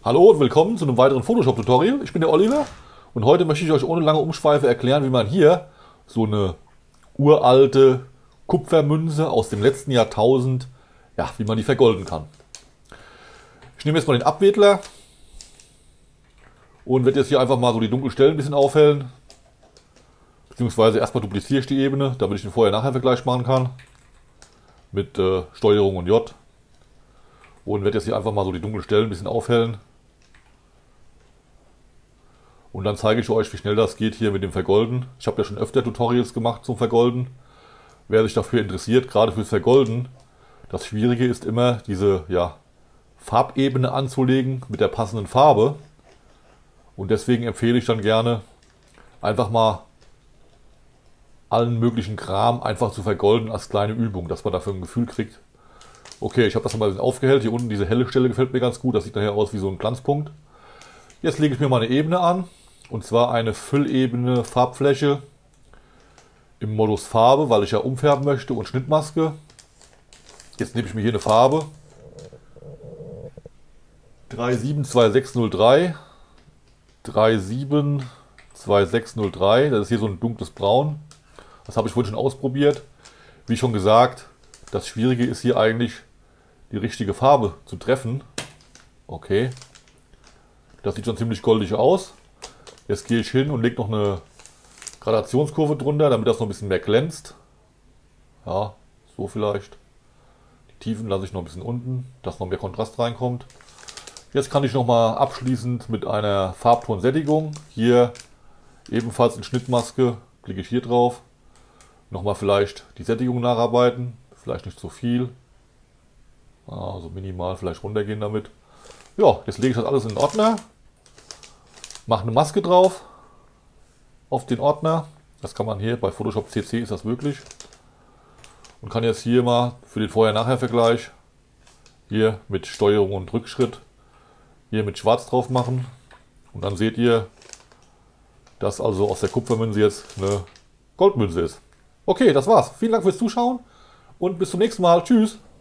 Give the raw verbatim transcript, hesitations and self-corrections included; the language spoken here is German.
Hallo und willkommen zu einem weiteren Photoshop-Tutorial. Ich bin der Oliver und heute möchte ich euch ohne lange Umschweife erklären, wie man hier so eine uralte Kupfermünze aus dem letzten Jahrtausend, ja, wie man die vergolden kann. Ich nehme jetzt mal den Abwedler und werde jetzt hier einfach mal so die dunklen Stellen ein bisschen aufhellen. Beziehungsweise erstmal dupliziere ich die Ebene, damit ich den Vorher-Nachher-Vergleich machen kann. Mit äh, Steuerung und J. Und werde jetzt hier einfach mal so die dunklen Stellen ein bisschen aufhellen. Und dann zeige ich euch, wie schnell das geht hier mit dem Vergolden. Ich habe ja schon öfter Tutorials gemacht zum Vergolden. Wer sich dafür interessiert, gerade fürs Vergolden, das Schwierige ist immer, diese ja, Farbebene anzulegen mit der passenden Farbe. Und deswegen empfehle ich dann gerne, einfach mal allen möglichen Kram einfach zu vergolden als kleine Übung, dass man dafür ein Gefühl kriegt. Okay, ich habe das mal ein bisschen aufgehellt. Hier unten diese helle Stelle gefällt mir ganz gut. Das sieht nachher aus wie so ein Glanzpunkt. Jetzt lege ich mir mal eine Ebene an. Und zwar eine Füllebene Farbfläche im Modus Farbe, weil ich ja umfärben möchte, und Schnittmaske. Jetzt nehme ich mir hier eine Farbe. drei sieben zwei sechs null drei. drei sieben zwei sechs null drei. Das ist hier so ein dunkles Braun. Das habe ich vorhin schon ausprobiert. Wie schon gesagt, das Schwierige ist hier eigentlich, die richtige Farbe zu treffen. Okay. Das sieht schon ziemlich goldig aus. Jetzt gehe ich hin und lege noch eine Gradationskurve drunter, damit das noch ein bisschen mehr glänzt. Ja, so vielleicht. Die Tiefen lasse ich noch ein bisschen unten, dass noch mehr Kontrast reinkommt. Jetzt kann ich noch mal abschließend mit einer Farbtonsättigung, hier ebenfalls in Schnittmaske, klicke ich hier drauf, nochmal vielleicht die Sättigung nacharbeiten, vielleicht nicht zu viel, also minimal vielleicht runtergehen damit. Ja, jetzt lege ich das alles in den Ordner. Mache eine Maske drauf auf den Ordner. Das kann man hier bei Photoshop C C ist das möglich. Und kann jetzt hier mal für den Vorher-Nachher-Vergleich hier mit Steuerung und Rückschritt hier mit Schwarz drauf machen. Und dann seht ihr, dass also aus der Kupfermünze jetzt eine Goldmünze ist. Okay, das war's. Vielen Dank fürs Zuschauen und bis zum nächsten Mal. Tschüss.